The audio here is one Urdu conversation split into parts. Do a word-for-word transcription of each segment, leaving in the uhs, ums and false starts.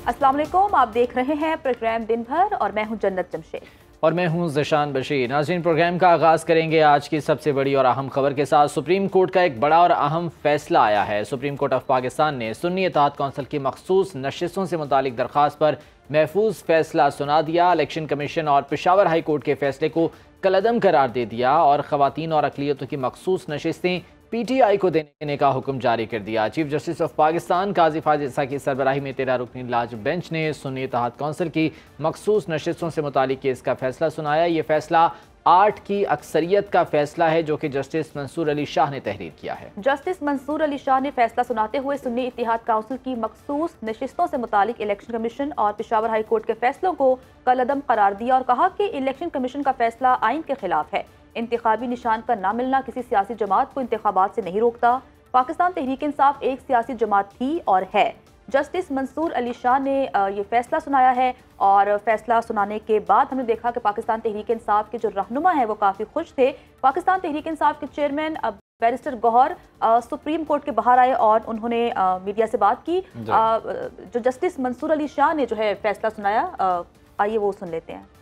अस्सलाम वालेकुम, आप देख रहे हैं प्रोग्राम दिन भर और मैं हूं जन्नत जमशेद और मैं हूं ज़शान बशीर। नाज़रीन, प्रोग्राम का आगाज़ करेंगे आज की सबसे बड़ी और अहम खबर के साथ। सुप्रीम कोर्ट का एक बड़ा और अहम फैसला आया है। सुप्रीम कोर्ट ऑफ पाकिस्तान ने सुन्नी इत्तेहाद कौंसिल की मखसूस नशिस्तों से मुतालिक दरख्वास्त पर महफूज फैसला सुना दिया। इलेक्शन कमीशन और पेशावर हाई कोर्ट के फैसले को कलअदम करार दे दिया और ख़वातीन और अक़लियतों की मखसूस नशिस्तें पी टी आई को देने का हुक्म जारी कर दिया। Chief justice of Pakistan Qazi Fazil Isa की सरबराही में तेरह रुकनी लार्ज बेंच ने सुन्नी इत्तेहाद कौंसिल की मखसूस नशिस्तों से मुतालिक केस का फैसला सुनाया। ये फैसला आठ की अक्सरियत का फैसला है जो कि जस्टिस मंसूर अली शाह ने तहरीर किया है। जस्टिस मंसूर अली शाह ने फैसला सुनाते हुए सुन्नी इत्तेहाद काउंसिल की मखसूस नशिस्तों से मुतालिक इलेक्शन कमीशन और पेशावर हाई कोर्ट के फैसलों को कलअदम करार दिया और कहा कि इलेक्शन कमीशन का फैसला आइन के खिलाफ है। इंतखाबी निशान का ना मिलना किसी सियासी जमात को इंतखाबात से नहीं रोकता। पाकिस्तान तहरीक इंसाफ एक सियासी जमात थी और है। जस्टिस मंसूर अली शाह ने ये फैसला सुनाया है और फैसला सुनाने के बाद हमने देखा कि पाकिस्तान तहरीक इंसाफ के जो रहनुमा हैं वो काफ़ी खुश थे। पाकिस्तान तहरीक इंसाफ के chairman barrister Gohar supreme court के बाहर आए और उन्होंने आ, मीडिया से बात की। आ, जो जस्टिस मंसूर अली शाह ने जो है फैसला सुनाया, आइए वो सुन लेते हैं।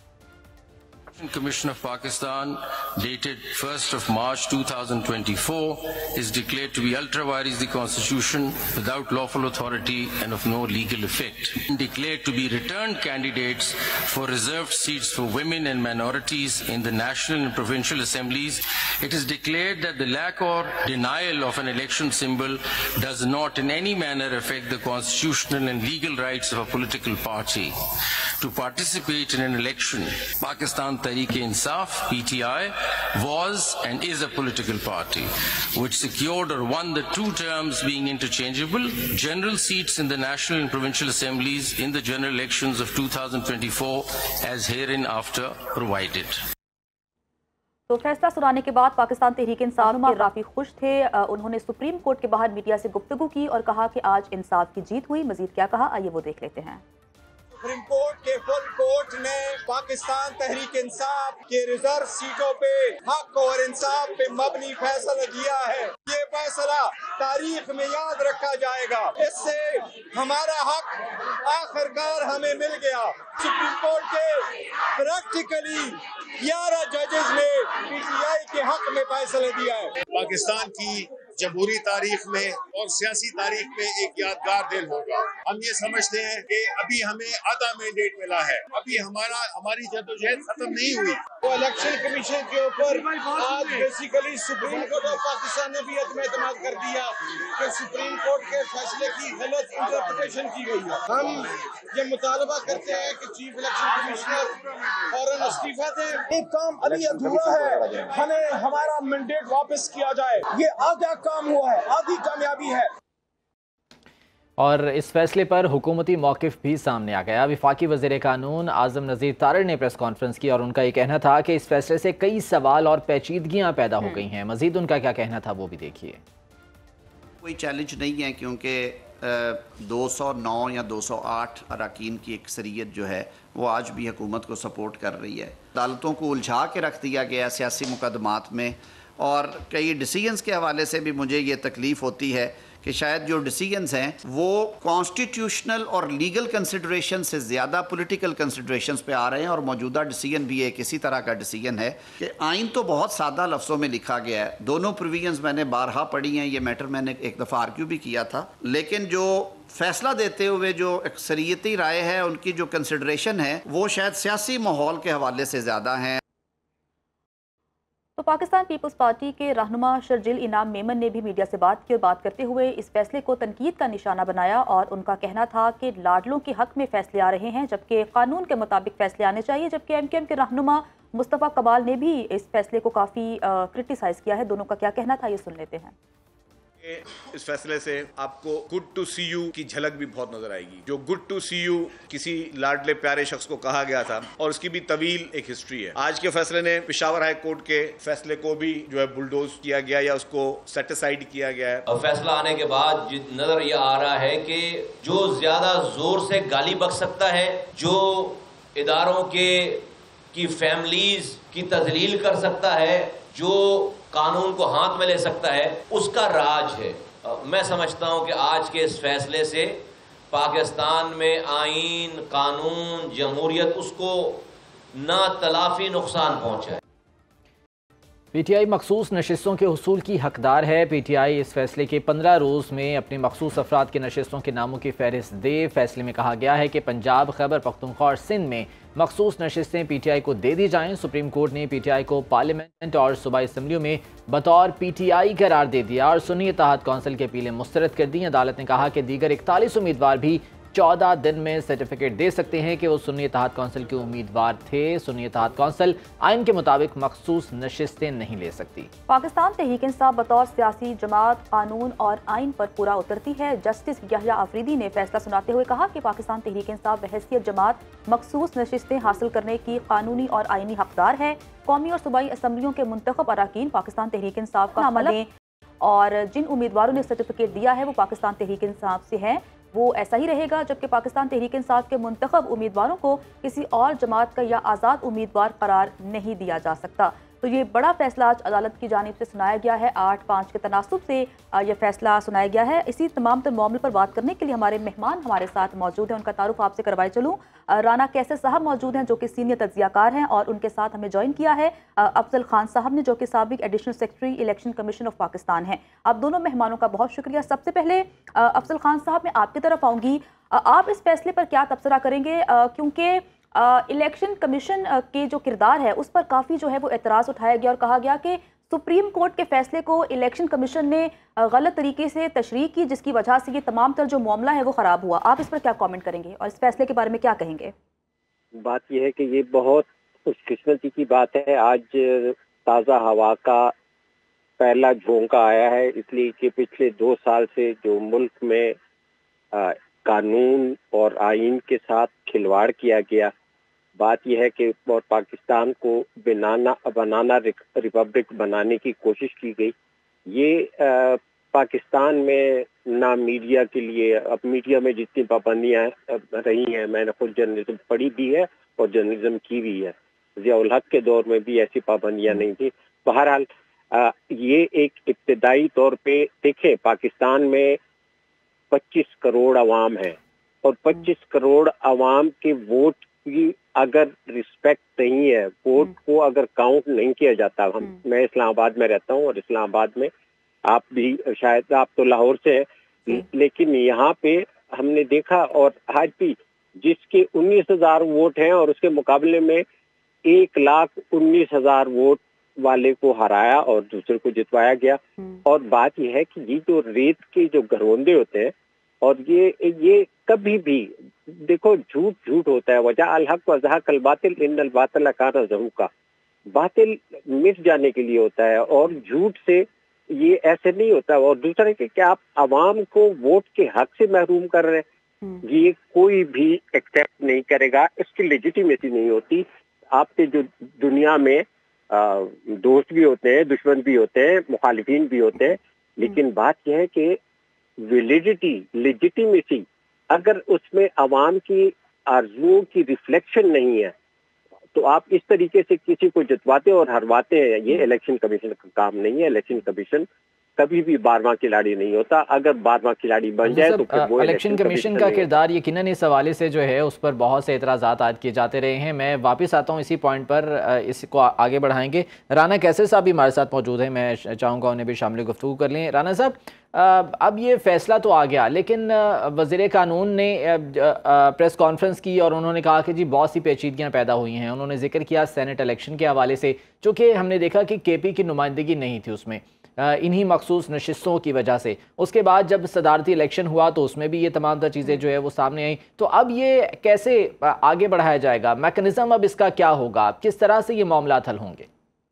Commission of Pakistan dated first of March two thousand twenty-four is declared to be ultra vires the constitution without lawful authority and of no legal effect. Declared to be returned candidates for reserved seats for women and minorities in the national and provincial assemblies. It is declared that the lack or denial of an election symbol does not in any manner affect the constitutional and legal rights of a political party to participate in an election. Pakistan Tehreek-e-Insaf P T I was and is a political party which secured or won the two terms being interchangeable general seats in the national and provincial assemblies in the general elections of two thousand twenty-four as hereinafter provided. तो फैसला सुनाने के बाद पाकिस्तान तहरीक इंसाफ के काफी खुश थे। उन्होंने सुप्रीम कोर्ट के बाहर मीडिया से गुफ्तगू की और कहा कि आज इंसाफ की जीत हुई। मजीद क्या कहा, आइए वो देख लेते हैं। सुप्रीम कोर्ट के फुल कोर्ट ने पाकिस्तान तहरीक इंसाफ के रिजर्व सीटों पे हक और इंसाफ पे मबनी फैसला दिया है। ये फैसला तारीख में याद रखा जाएगा। इससे हमारा हक आखिरकार हमें मिल गया। सुप्रीम कोर्ट के प्रैक्टिकली ग्यारह जजेस ने पीटीआई के हक में फैसला दिया है। पाकिस्तान की जमहूरी तारीख में और सियासी तारीख में एक यादगार दिन होगा। हम ये समझते हैं कि अभी हमें आधा मैंडेट मिला है, अभी हमारा हमारी जद्दोजहद खत्म नहीं हुई। तो इलेक्शन कमीशन के ऊपर आज basically supreme court of Pakistan ने भी अदम एतमाद कर दिया कि सुप्रीम कोर्ट के फैसले की गलत इंटरप्रिटेशन की गई है। हम ये मुतालबा करते हैं कि चीफ इलेक्शन कमिश्नर फौरन इस्तीफा दें। एक काम अभी अधूरा है, हमें हमारा मैंडेट वापस किया जाए। ये आधा काम हुआ है, आधी कामयाबी है। और इस फैसले पर हुकूमती मौक़िफ़ भी सामने आ गया। वफाकी वज़ीर कानून आज़म नज़ीर तारड़ ने प्रेस कॉन्फ्रेंस की और उनका ये कहना था कि इस फैसले से कई सवाल और पेचीदगियाँ पैदा हो गई हैं। मज़ीद उनका क्या कहना था वो भी देखिए। कोई चैलेंज नहीं है क्योंकि दो सौ नौ या दो सौ आठ अरकान की अक्सरियत जो है वो आज भी हुकूमत को सपोर्ट कर रही है। अदालतों को उलझा के रख दिया गया सियासी मुकदमात में और कई डिसीजंस के हवाले से भी मुझे ये तकलीफ़ होती है कि शायद जो डिसीजंस हैं वो कॉन्स्टिट्यूशनल और लीगल कंसिडरेशन से ज़्यादा पॉलिटिकल कंसिडरेशंस पे आ रहे हैं। और मौजूदा डिसीजन भी एक इसी तरह का डिसीजन है कि आइन तो बहुत सादा लफ्ज़ों में लिखा गया है। दोनों प्रोविजंस मैंने बारहा पढ़ी हैं, ये मैटर मैंने एक दफ़ा आर्ग्यू भी किया था, लेकिन जो फैसला देते हुए जो अक्सरियती राय है उनकी जो कंसिडरेशन है वो शायद सियासी माहौल के हवाले से ज़्यादा हैं। तो पाकिस्तान पीपल्स पार्टी के रहनुमा शर्जिल इनाम मेमन ने भी मीडिया से बात की और बात करते हुए इस फैसले को तनकीद का निशाना बनाया और उनका कहना था कि लाडलों के हक में फैसले आ रहे हैं जबकि कानून के मुताबिक फैसले आने चाहिए। जबकि एम के एम के रहनुमा मुस्तफ़ा कमाल ने भी इस फैसले को काफ़ी क्रिटिसाइज़ किया है। दोनों का क्या कहना था ये सुन लेते हैं। इस फैसले से आपको गुड टू सी यू की झलक भी बहुत नजर आएगी। जो गुड टू सी यू किसी लाडले प्यारे शख्स को कहा गया था और उसकी भी तवील एक हिस्ट्री है। आज के फैसले ने पेशावर हाई कोर्ट के फैसले को भी जो है बुलडोज किया गया या उसको सेटिसाइड किया गया है। और फैसला आने के बाद नजर यह आ रहा है कि जो ज्यादा जोर से गाली बक सकता है, जो इदारों के की फैमिलीज की तजलील कर सकता है, जो कानून को हाथ में ले सकता है, उसका राज है। मैं समझता हूं कि आज के इस फैसले से پاکستان میں آئین، قانون، جمہوریت اس کو نہ تلافی نقصان پہنچا ہے۔ پی ٹی آئی مخصوص نشستوں کے حصول کی حقدار ہے۔ پی ٹی آئی اس فیصلے کے پندرہ روز میں اپنے مخصوص افراد کے نشستوں کے ناموں کی فہرست دے۔ فیصلے میں کہا گیا ہے کہ پنجاب، خیبر پختونخوا اور سندھ میں مخصوص نشستیں پی ٹی آئی کو دے دی جائیں۔ سپریم کورٹ نے پی ٹی آئی کو پارلیمنٹ اور صوبائی اسمبلیوں میں بطور پی ٹی آئی قرار دے دیا اور سنی اتحاد کونسل کے اپیلیں مسترد کر دیں۔ عدالت نے کہا کہ دیگر اکتالیس امیدوار بھی چودہ دن میں سرٹیفکیٹ دے سکتے ہیں کہ وہ سنی اتحاد کونسل کے امیدوار تھے۔ سنی اتحاد کونسل آئین کے مطابق مخصوص نشستیں نہیں لے سکتی۔ پاکستان تحریک انصاف بطور سیاسی جماعت قانون اور آئین پر پورا اترتی ہے۔ جسٹس یحییٰ آفریدی نے فیصلہ سناتے ہوئے کہا کہ پاکستان تحریک انصاف بحیثیت جماعت مخصوص نشستیں حاصل کرنے کی قانونی اور آئینی حقدار ہے۔ قومی اور صوبائی اسمبلیوں کے منتخب اراکین پاکستان تحریک انصاف کا عمل دیں اور جن امیدواروں نے سرٹیفکیٹ دیا ہے وہ پاکستان تحریک انصاف سے ہیں، وہ ایسا ہی رہے گا، جبکہ پاکستان تحریک انصاف کے منتخب امیدواروں کو کسی اور جماعت کا یا آزاد امیدوار قرار نہیں دیا جا سکتا۔ تو یہ بڑا فیصلہ آج عدالت کی جانب سے سنایا گیا ہے۔ آٹھ پانچ کے تناسب سے یہ فیصلہ سنایا گیا ہے۔ اسی تمام تر معاملے پر بات کرنے کے لیے ہمارے مہمان ہمارے ساتھ موجود ہیں، ان کا تعارف آپ سے کروائے چلوں۔ رانا کیسر صاحب موجود ہیں جو کہ سینئر تجزیہ کار ہیں، اور ان کے ساتھ ہمیں جوائن کیا ہے افضل خان صاحب نے جو کہ سابق additional secretary election commission of Pakistan ہیں۔ آپ دونوں مہمانوں کا بہت شکریہ۔ سب سے پہلے افضل خان صاحب میں آپ کی طرف آؤں گی، آپ اس فیصلے پر کیا تبصرہ کریں گے؟ کیونکہ الیکشن کمیشن کے جو کردار ہے اس پر کافی جو ہے وہ اعتراض اٹھایا گیا اور کہا گیا کہ سپریم کورٹ کے فیصلے کو الیکشن کمیشن نے غلط طریقے سے تشریح کی، جس کی وجہ سے یہ تمام تر جو معاملہ ہے وہ خراب ہوا۔ آپ اس پر کیا کامنٹ کریں گے اور اس فیصلے کے بارے میں کیا کہیں گے؟ بات یہ ہے کہ یہ بہت خوش قسمتی کی بات ہے، آج تازہ ہوا کا پہلا جھونکا آیا ہے، اس لیے کہ پچھلے دو سال سے جو ملک میں قانون اور آئین کے ساتھ کھلواڑ کیا گیا، بات یہ ہے کہ اور پاکستان کو بنانا بنانا ریپبلک بنانے کی کوشش کی گئی۔ یہ پاکستان میں نہ میڈیا کے لیے، اب میڈیا میں جتنی پابندیاں رہی ہیں، میں نے خود جرنلزم پڑھی بھی ہے اور جرنلزم کی بھی ہے، ضیاء الحق کے دور میں بھی ایسی پابندیاں نہیں تھی۔ بہرحال یہ ایک ابتدائی طور پہ دیکھیں، پاکستان میں پچیس کروڑ عوام ہے اور پچیس کروڑ عوام کے ووٹ کی اگر رسپیکٹ نہیں ہے، ووٹ کو اگر کاؤنٹ نہیں کیا جاتا، ہم میں اسلام آباد میں رہتا ہوں اور اسلام آباد میں آپ بھی شاید آپ تو لاہور سے ہیں، لیکن یہاں پہ ہم نے دیکھا اور آج بھی جس کے انیس ہزار ووٹ ہیں اور اس کے مقابلے میں ایک لاکھ انیس ہزار ووٹ والے کو ہرایا اور دوسرے کو جتوایا گیا۔ اور بات یہ ہے کہ یہ جو ریت کے جو گھروندے ہوتے ہیں، اور یہ یہ کبھی بھی دیکھو جھوٹ جھوٹ ہوتا ہے، وجہ الحق وضحق الباطل ان الباطل کان زہوقا، باطل مٹ جانے کے لیے ہوتا ہے اور جھوٹ سے یہ ایسے نہیں ہوتا۔ اور دوسرا کہ کیا آپ عوام کو ووٹ کے حق سے محروم کر رہے ہیں، یہ کوئی بھی ایکسیپٹ نہیں کرے گا، اس کی لیجیٹیمیسی نہیں ہوتی۔ آپ کے جو دنیا میں دوست بھی ہوتے ہیں، دشمن بھی ہوتے ہیں، مخالفین بھی ہوتے ہیں، لیکن بات یہ ہے کہ ویلیڈیٹی، لیجیٹیمیسی اگر اس میں عوام کی آرزوؤں کی ریفلیکشن نہیں ہے تو آپ اس طریقے سے کسی کو جتواتے اور ہرواتے ہیں، یہ الیکشن کمیشن کا کام نہیں ہے۔ الیکشن کمیشن کبھی بھی بارہواں کھلاڑی نہیں ہوتا، اگر بارہواں کھلاڑی بن جائے تو پھر وہ الیکشن کمیشن کا کردار یقیناً اس حوالے سے جو ہے اس پر بہت سے اعتراضات عائد کیے جاتے رہے ہیں۔ میں واپس آتا ہوں اسی پوائنٹ پر، اس کو آگے بڑھائیں گے۔ رانا کیسر صاحب بھی ہمارے ساتھ موجود ہیں، میں چاہوں گا انہیں بھی شامل گفتگو کر لیں۔ رانا صاحب، اب یہ فیصلہ تو آ گیا، لیکن وزیر قانون نے پریس کانفرنس کی اور انہوں نے کہا کہ جی بہت سی پیچیدگیاں پیدا ہوئی ہیں۔ انہوں نے ذکر کیا سینٹ الیکشن کے حوالے سے، چونکہ ہم نے دیکھا کہ کے پی کی نمائندگی نہیں تھی اس میں انہی مخصوص نشستوں کی وجہ سے۔ اس کے بعد جب صدارتی الیکشن ہوا تو اس میں بھی یہ تمام تر چیزیں جو ہے وہ سامنے آئیں۔ تو اب یہ کیسے آگے بڑھایا جائے گا؟ میکنزم اب اس کا کیا ہوگا؟ کس طرح سے یہ معاملات حل ہوں گے؟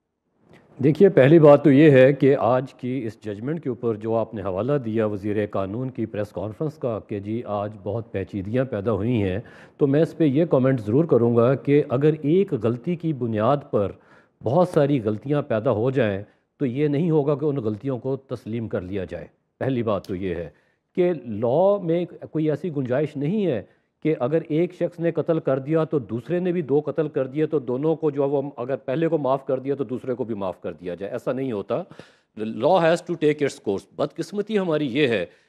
دیکھیے، پہلی بات تو یہ ہے کہ آج کی اس ججمنٹ کے اوپر جو آپ نے حوالہ دیا وزیر قانون کی پریس کانفرنس کا کہ جی آج بہت پیچیدگیاں پیدا ہوئی ہیں، تو میں اس پہ یہ کامنٹ ضرور کروں گا کہ اگر ایک غلطی کی بنیاد پر بہت ساری غلطیاں پیدا ہو جائیں تو یہ نہیں ہوگا کہ ان غلطیوں کو تسلیم کر لیا جائے۔ پہلی بات تو یہ ہے کہ لاء میں کوئی ایسی گنجائش نہیں ہے کہ اگر ایک شخص نے قتل کر دیا تو دوسرے نے بھی دو قتل کر دیے تو دونوں کو جو وہ اگر پہلے کو معاف کر دیا تو دوسرے کو بھی معاف کر دیا جائے، ایسا نہیں ہوتا۔ Law has to take its course. بدقسمتی ہماری یہ ہے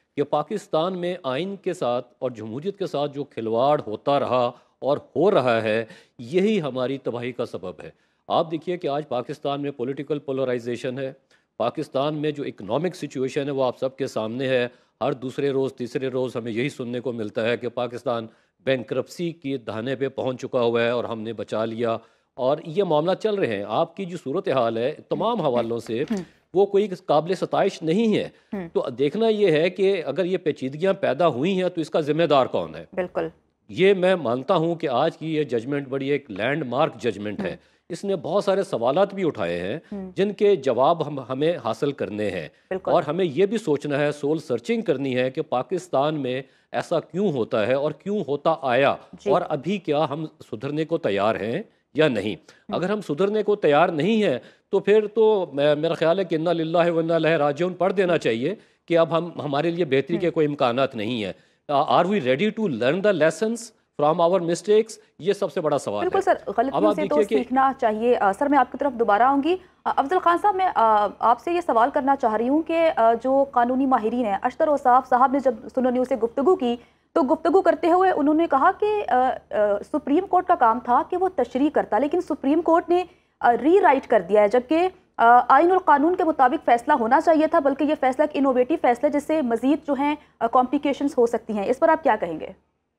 کہ پاکستان میں آئین کے ساتھ اور جمہوریت کے ساتھ جو کھلواڑ ہوتا رہا اور ہو رہا ہے یہی ہماری تباہی کا سبب ہے۔ آپ دیکھیے کہ آج پاکستان میں پولیٹیکل پولرائزیشن ہے، پاکستان میں جو اکنامک سچویشن ہے وہ آپ سب کے سامنے ہے۔ ہر دوسرے روز تیسرے روز ہمیں یہی سننے کو ملتا ہے کہ پاکستان بینکرپسی کی دہانے پہ پہنچ چکا ہوا ہے اور ہم نے بچا لیا، اور یہ معاملہ چل رہے ہیں۔ آپ کی جو صورتحال ہے تمام حوالوں سے وہ کوئی قابل ستائش نہیں ہے، تو دیکھنا یہ ہے کہ اگر یہ پیچیدگیاں پیدا ہوئی ہیں تو اس کا ذمہ دار کون ہے۔ بالکل یہ میں مانتا ہوں کہ آج کی یہ ججمنٹ بڑی ایک لینڈ مارک ججمنٹ ہے، اس نے بہت سارے سوالات بھی اٹھائے ہیں جن کے جواب ہم ہمیں حاصل کرنے ہیں، اور ہمیں یہ بھی سوچنا ہے، سول سرچنگ کرنی ہے کہ پاکستان میں ایسا کیوں ہوتا ہے اور کیوں ہوتا آیا، اور ابھی کیا ہم سدھرنے کو تیار ہیں یا نہیں۔ اگر ہم سدھرنے کو تیار نہیں ہیں تو پھر تو میرا خیال ہے کہ انا للہ و انا الیہ راجعون پڑھ دینا چاہیے کہ اب ہم ہمارے لیے بہتری کے کوئی امکانات نہیں ہیں۔ Are we ready to learn the lessons from our mistakes, یہ سب سے بڑا سوال ہے۔ بالکل سر، غلطیوں سے تو سیکھنا چاہیے۔ سر میں آپ کی طرف دوبارہ آؤں گی۔ افضل خان صاحب، میں آپ سے یہ سوال کرنا چاہ رہی ہوں کہ جو قانونی ماہرین ہیں، اشتر اوصاف صاحب نے جب سنو نیوز سے گفتگو کی تو گفتگو کرتے ہوئے انہوں نے کہا کہ سپریم کورٹ کا کام تھا کہ وہ تشریح کرتا، لیکن سپریم کورٹ نے ری رائٹ کر دیا ہے، جبکہ آئین اور قانون کے مطابق فیصلہ ہونا چاہیے تھا، بلکہ یہ فیصلہ ایک انوویٹو فیصلہ جس سے مزید جو ہیں کمپلیکیشنز ہو سکتی ہیں۔ اس پر آپ کیا کہیں گے؟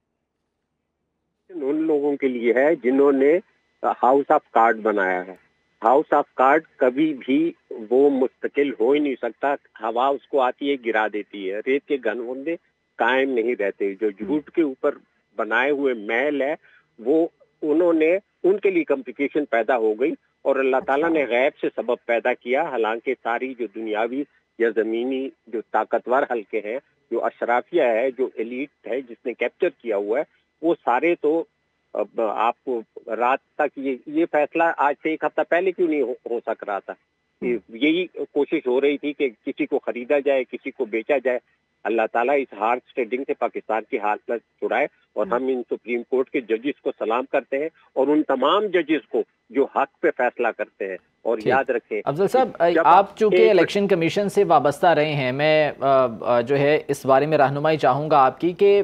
ان لوگوں کے لیے ہے جنہوں نے ہاؤس آف کارڈ بنایا ہے۔ ہاؤس آف کارڈ کبھی بھی وہ مستقل ہو ہی نہیں سکتا، ہوا اس کو آتی ہے گرا دیتی ہے، ریت کے گھنوندے قائم نہیں رہتے۔ جو جھوٹ کے اوپر بنائے ہوئے محل ہے وہ انہوں نے ان کے لیے کمپلیکیشن پیدا ہو گئی، اور اللہ تعالیٰ نے غیب سے سبب پیدا کیا۔ حالانکہ ساری جو دنیاوی یا زمینی جو طاقتور حلقے ہیں، جو اشرافیہ ہے، جو ایلیٹ ہے، جس نے کیپچر کیا ہوا ہے، وہ سارے تو آپ کو رات تک یہ یہ فیصلہ آج سے ایک ہفتہ پہلے کیوں نہیں ہو سک رہا تھا؟ یہی کوشش ہو رہی تھی کہ کسی کو خریدا جائے، کسی کو بیچا جائے۔ اللہ تعالیٰ اس ہارش ٹریڈنگ سے پاکستان کی حالت چھڑائے، اور ہم ان سپریم کورٹ کے ججز کو سلام کرتے ہیں، اور ان تمام ججز کو جو حق پہ فیصلہ کرتے ہیں۔ اور یاد رکھیں افضل صاحب، آپ چونکہ الیکشن کمیشن سے وابستہ رہے ہیں، میں جو ہے اس بارے میں رہنمائی چاہوں گا آپ کی کہ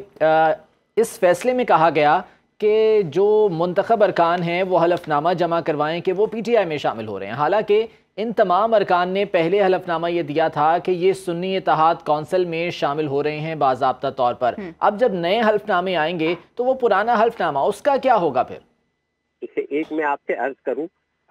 اس فیصلے میں کہا گیا کہ جو منتخب ارکان ہیں وہ حلف نامہ جمع کروائیں کہ وہ پی ٹی آئی میں شامل ہو رہے ہیں، حالانکہ ان تمام ارکان نے پہلے حلف نامہ یہ دیا تھا کہ یہ سنی اتحاد کونسل میں شامل ہو رہے ہیں باضابطہ طور پر۔ اب جب نئے حلف نامے آئیں گے تو وہ پرانا حلف نامہ اس کا کیا ہوگا پھر؟ اسے ایک میں آپ سے عرض کروں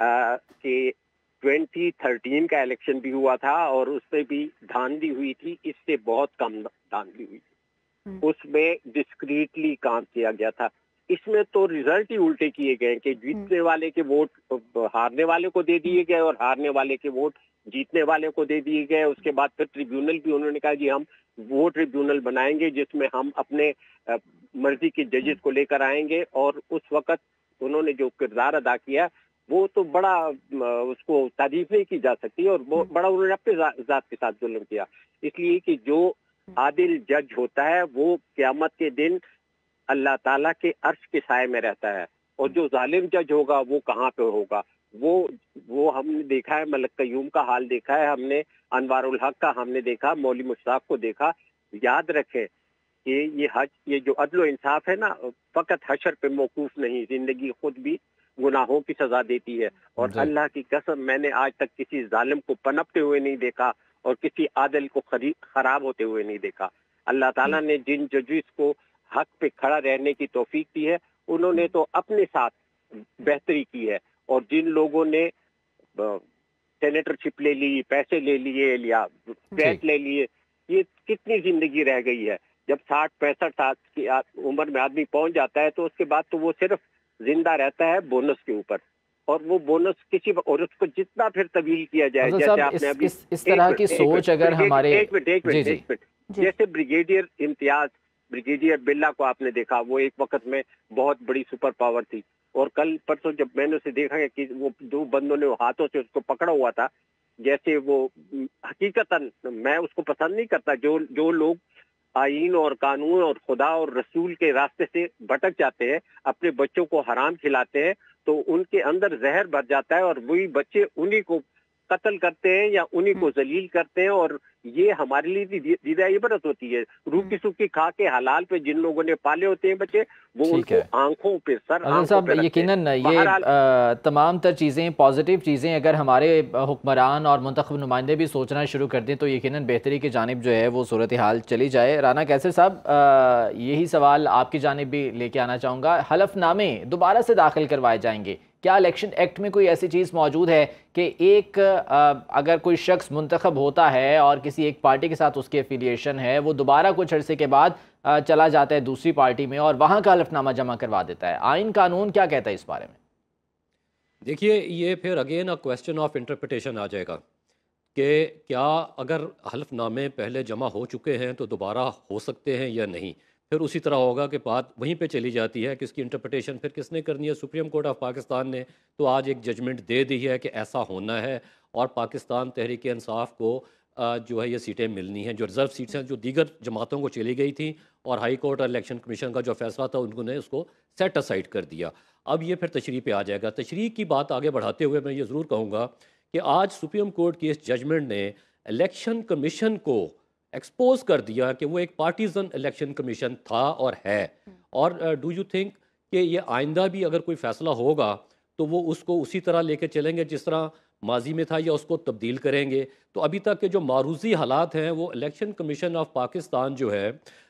کہ ٹوینٹی تھرٹین کا الیکشن بھی ہوا تھا، اور اس میں بھی دھاندلی ہوئی تھی، اس سے بہت کم دھاندلی ہوئی تھی، اس میں ڈسکریٹلی کام کیا گیا تھا۔ اس میں تو ریزلٹ ہی الٹے کیے گئے کہ جیتنے والے کے ووٹ ہارنے والے کو دے دیے گئے، اور ہارنے والے کے ووٹ جیتنے والے کو دے دیے گئے۔ اس کے بعد پھر ٹریبیونل بھی انہوں نے کہا جی ہم وہ ٹریبیونل بنائیں گے جس میں ہم اپنے مرضی کے ججز کو لے کر آئیں گے، اور اس وقت انہوں نے جو کردار ادا کیا وہ تو بڑا اس کو تعریف نہیں کی جا سکتی، اور بڑا انہوں نے اپنے ذات کے ساتھ ظلم کیا۔ اس لیے کہ جو عادل جج ہوتا ہے وہ قیامت کے دن اللہ تعالیٰ کے عرش کے سائے میں رہتا ہے، اور جو ظالم جج ہوگا وہ کہاں پہ ہوگا؟ وہ وہ ہم نے دیکھا ہے، ملک قیوم کا حال دیکھا ہے ہم نے، انوار الحق کا ہم نے دیکھا، مولوی مشتاق کو دیکھا۔ یاد رکھیں کہ یہ حج یہ جو عدل و انصاف ہے نا، فقط حشر پہ موقوف نہیں، زندگی خود بھی گناہوں کی سزا دیتی ہے، اور اللہ کی قسم میں نے آج تک کسی ظالم کو پنپتے ہوئے نہیں دیکھا، اور کسی عادل کو خراب ہوتے ہوئے نہیں دیکھا۔ اللہ تعالیٰ نے جن ججز کو حق پہ کھڑا رہنے کی توفیق دی ہے، انہوں نے تو اپنے ساتھ بہتری کی ہے، اور جن لوگوں نے سینیٹر شپ لے لی، پیسے لے لیے یا فلیٹ لے لیے، یہ کتنی زندگی رہ گئی ہے؟ جب ساٹھ پینسٹھ سال کی عمر میں آدمی پہنچ جاتا ہے تو اس کے بعد تو وہ صرف زندہ رہتا ہے بونس کے اوپر، اور وہ بونس کسی اور اس کو جتنا پھر طویل کیا جائے، جیسے آپ نے ابھی اس طرح کی سوچ اگر ہمارے ایک منٹ ایک منٹ ایک منٹ جیسے بریگیڈیئر امتیاز بریگیڈیئر بلا کو آپ نے دیکھا، وہ ایک وقت میں بہت بڑی سپر پاور تھی، اور کل پرسوں جب میں نے اسے دیکھا کہ وہ دو بندوں نے ہاتھوں سے اس کو پکڑا ہوا تھا، جیسے وہ حقیقتاً میں اس کو پسند نہیں کرتا، جو جو لوگ آئین اور قانون اور خدا اور رسول کے راستے سے بھٹک جاتے ہیں، اپنے بچوں کو حرام کھلاتے ہیں، تو ان کے اندر زہر بھر جاتا ہے، اور وہی بچے انہی کو قتل کرتے ہیں یا انہی کو ذلیل کرتے ہیں، اور یہ ہمارے لیے دیدہ عبرت ہوتی ہے۔ روکی سوکھی کھا کے حلال پہ جن لوگوں نے پالے ہوتے ہیں بچے، وہ ان کو آنکھوں پہ سر آنکھوں پہ رکھتے ہیں۔ یقیناً یہ تمام تر چیزیں پازیٹیو چیزیں اگر ہمارے حکمران اور منتخب نمائندے بھی سوچنا شروع کر دیں تو یقیناً بہتری کی جانب جو ہے وہ صورتحال چلی جائے۔ رانا قیصر صاحب، یہی سوال آپ کی جانب بھی لے کے آنا چاہوں گا، حلف نامے دوبارہ سے داخل کروائے جائیں گے، کیا الیکشن ایکٹ میں کوئی ایسی چیز موجود ہے کہ ایک اگر کوئی شخص منتخب ہوتا ہے اور کسی ایک پارٹی کے ساتھ اس کی افیلیشن ہے، وہ دوبارہ کچھ عرصے کے بعد چلا جاتا ہے دوسری پارٹی میں اور وہاں کا حلف نامہ جمع کروا دیتا ہے، آئین قانون کیا کہتا ہے اس بارے میں؟ دیکھیے، یہ پھر again a question of interpretation آ جائے گا کہ کیا اگر حلف نامے پہلے جمع ہو چکے ہیں تو دوبارہ ہو سکتے ہیں یا نہیں۔ پھر اسی طرح ہوگا کہ بات وہیں پہ چلی جاتی ہے کہ اس کی انٹرپریٹیشن پھر کس نے کرنی ہے۔ سپریم کورٹ آف پاکستان نے تو آج ایک ججمنٹ دے دی ہے کہ ایسا ہونا ہے، اور پاکستان تحریک انصاف کو جو ہے یہ سیٹیں ملنی ہیں، جو ریزرو سیٹس ہیں جو دیگر جماعتوں کو چلی گئی تھیں، اور ہائی کورٹ اور الیکشن کمیشن کا جو فیصلہ تھا انہوں نے اس کو سیٹ اسائڈ کر دیا۔ اب یہ پھر تشریح پہ آ جائے گا۔ تشریح کی بات آگے بڑھاتے ہوئے میں یہ ضرور کہوں گا کہ آج سپریم کورٹ کی اس ججمنٹ نے الیکشن کمیشن کو ایکسپوز کر دیا کہ وہ ایک پارٹیزن الیکشن کمیشن تھا اور ہے، اور ڈو یو تھنک کہ یہ آئندہ بھی اگر کوئی فیصلہ ہوگا تو وہ اس کو اسی طرح لے کے چلیں گے جس طرح ماضی میں تھا، یا اس کو تبدیل کریں گے؟ تو ابھی تک کے جو معروضی حالات ہیں وہ الیکشن کمیشن آف پاکستان جو ہے،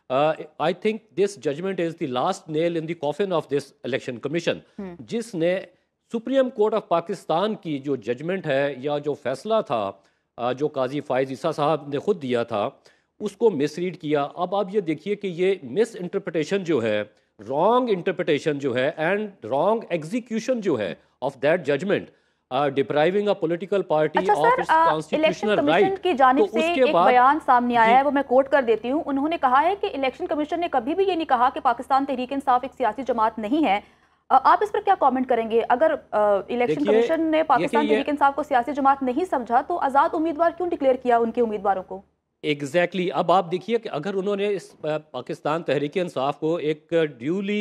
I think this judgment is the last nail in the coffin of this election commission, جس نے سپریم کورٹ آف پاکستان کی جو ججمنٹ ہے یا جو فیصلہ تھا جو قاضی فائز عیسیٰ صاحب نے خود دیا تھا، اس کو مس ریڈ کیا۔ اب آپ یہ دیکھیے کہ یہ مس انٹرپریٹیشن جو ہے، رانگ انٹرپریٹیشن جو ہے، اینڈ رانگ ایگزیکیوشن جو ہے of that judgment, depriving a political party of its constitutional right کی جانب سے ایک بیان سامنے آیا ہے، وہ میں کوٹ کر دیتی ہوں۔ انہوں نے کہا ہے کہ الیکشن کمیشن نے کبھی بھی یہ نہیں کہا کہ پاکستان تحریک انصاف ایک سیاسی جماعت نہیں ہے۔ آپ اس پر کیا کامنٹ کریں گے؟ اگر الیکشن کمیشن نے پاکستان تحریک انصاف کو سیاسی جماعت نہیں سمجھا تو آزاد امیدوار کیوں ڈکلیئر کیا ان کے امیدواروں کو؟ ایگزیکٹلی اب آپ دیکھیے کہ اگر انہوں نے اس پاکستان تحریک انصاف کو ایک duly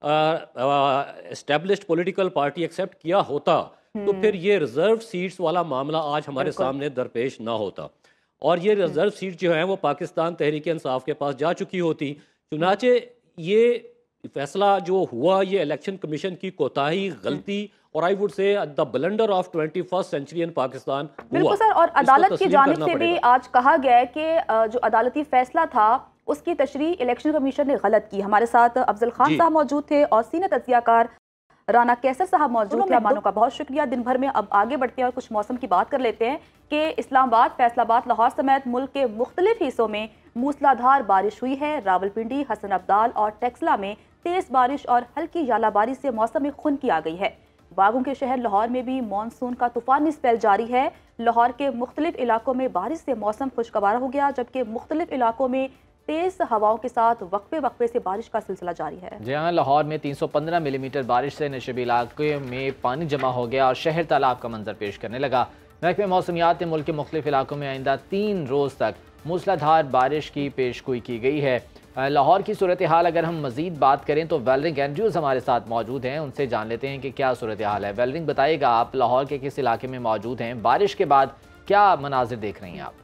established political party accept کیا ہوتا تو پھر یہ ریزرو سیٹس والا معاملہ آج ہمارے سامنے درپیش نہ ہوتا، اور یہ ریزرو سیٹ جو ہیں وہ پاکستان تحریک انصاف کے پاس جا چکی ہوتی۔ چنانچہ یہ فیصلہ جو ہوا یہ الیکشن کمیشن کی کوتاہی، غلطی، اور I would say the blunder of twenty first century in Pakistan ہوا۔ بالکل سر، اور عدالت کی جانب سے بھی آج کہا گیا ہے کہ جو عدالتی فیصلہ تھا اس کی تشریح الیکشن کمیشن نے غلط کی۔ ہمارے ساتھ افضل خان صاحب موجود تھے اور سینئر تجزیہ کار رانا قیصر صاحب موجود تھے۔ مہمانوں کا بہت شکریہ۔ دن بھر میں اب آگے بڑھتے ہیں اور کچھ موسم کی بات کر لیتے ہیں کہ اسلام آباد، فیصل آباد، لاہور سمیت ملک کے مختلف حصوں میں موسلادھار بارش ہوئی ہے۔ راولپنڈی، حسن ابدال اور ٹیکسلا میں تیز بارش اور ہلکی ژالہ باری سے موسم خنکی آ گئی ہے۔ باغوں کے شہر لاہور میں بھی مانسون کا طوفانی اسپیل جاری ہے۔ لاہور کے مختلف علاقوں میں بارش سے موسم خوشگوار ہو گیا، جبکہ مختلف علاقوں میں تیز ہواؤں کے ساتھ وقفے وقفے سے بارش کا سلسلہ جاری ہے۔ جی ہاں، لاہور میں تین سو پندرہ ملی میٹر بارش سے نشیبی علاقے میں پانی جمع ہو گیا اور شہر تالاب کا منظر پیش کرنے لگا۔ محکمہ موسمیات نے ملک کے مختلف علاقوں میں آئندہ تین روز تک موسلادھار بارش کی پیشگوئی کی گئی ہے۔ لاہور کی صورتحال اگر ہم مزید بات کریں تو ویلرنگ اینڈریوز ہمارے ساتھ موجود ہیں، ان سے جان لیتے ہیں کہ کیا صورتحال ہے۔ ویلرنگ بتائیے گا، آپ لاہور کے کس علاقے میں موجود ہیں؟ بارش کے بعد کیا مناظر دیکھ رہی ہیں آپ؟